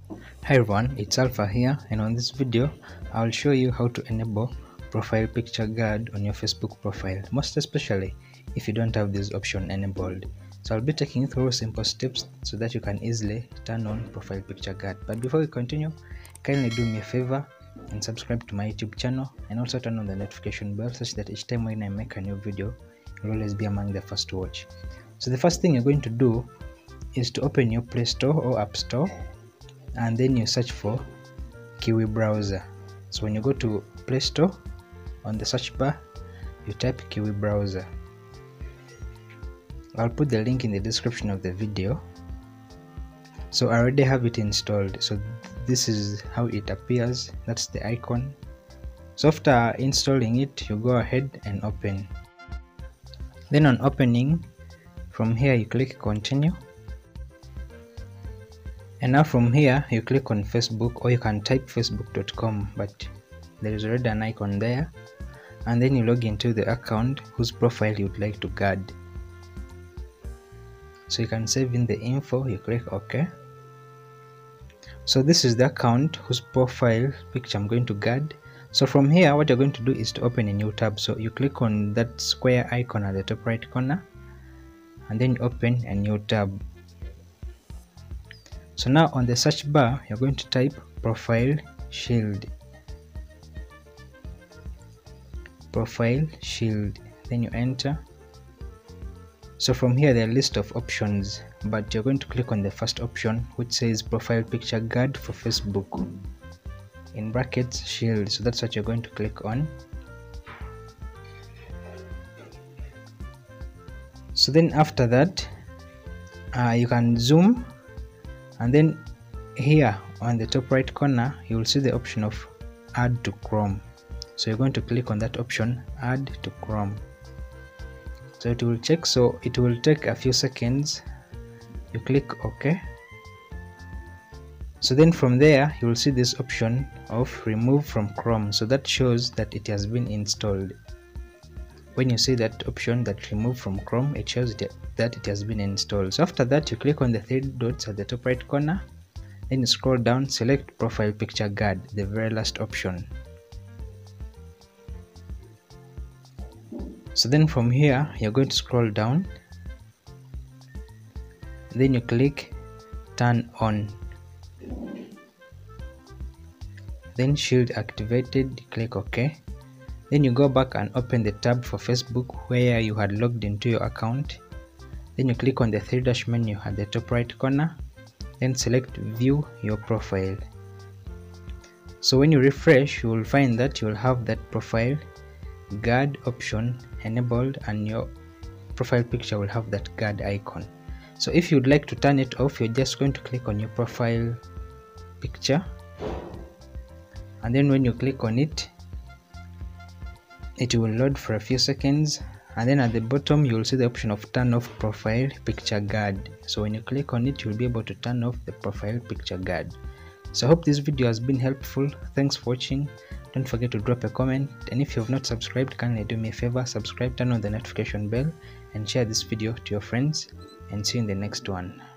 Hi everyone, it's Alpha here, and on this video I'll show you how to enable profile picture guard on your Facebook profile, most especially if you don't have this option enabled. So I'll be taking you through simple steps so that you can easily turn on profile picture guard. But before we continue, kindly do me a favor and subscribe to my YouTube channel, and also turn on the notification bell such that each time when I make a new video you'll always be among the first to watch. So the first thing you're going to do is to open your Play Store or App Store, and then you search for Kiwi browser. So when you go to Play Store, on the search bar you type Kiwi browser. I'll put the link in the description of the video. So I already have it installed, so this is how it appears. That's the icon. So after installing it, you go ahead and open. Then on opening, from here you click continue, and now from here you click on Facebook, or you can type facebook.com, but there is already an icon there, and then you log into the account whose profile you would like to guard. So you can save in the info, you click OK. So this is the account whose profile picture I'm going to guard. So from here what you're going to do is to open a new tab. So you click on that square icon at the top right corner, and then you open a new tab. So now on the search bar you're going to type profile shield, then you enter. So from here there are a list of options, but you're going to click on the first option which says profile picture guard for Facebook, in brackets shield. So that's what you're going to click on. So then after that you can zoom, and then here on the top right corner you will see the option of add to Chrome. So you're going to click on that option, add to Chrome. So it will check, so it will take a few seconds. You click OK. So then from there you will see this option of remove from Chrome. So that shows that it has been installed. When you see that option, that remove from Chrome, it shows that it has been installed. So after that you click on the three dots at the top right corner, then you scroll down, select profile picture guard, the very last option. So then from here you're going to scroll down, then you click turn on, then shield activated, click OK. Then you go back and open the tab for Facebook where you had logged into your account. Then you click on the three dash menu at the top right corner, then select view your profile. So when you refresh you will find that you will have that profile guard option enabled, and your profile picture will have that guard icon. So if you'd like to turn it off, you're just going to click on your profile picture, and then when you click on it, it will load for a few seconds, and then at the bottom you will see the option of turn off profile picture guard. So when you click on it, you'll be able to turn off the profile picture guard. So I hope this video has been helpful. Thanks for watching. Don't forget to drop a comment, and if you have not subscribed, kindly do me a favor, subscribe, turn on the notification bell, and share this video to your friends, and see you in the next one.